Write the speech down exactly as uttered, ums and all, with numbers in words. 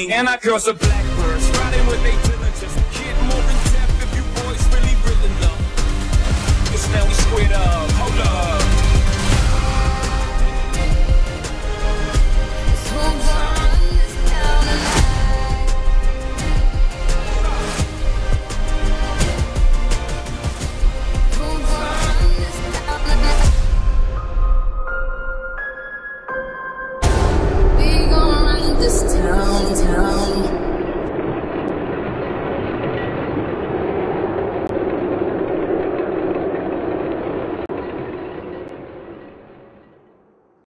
me. And our girls are blackbirds, riding with they diligence. Kid more than deaf if you boys really, really know. Cause now we squared up, hold up. This town, town.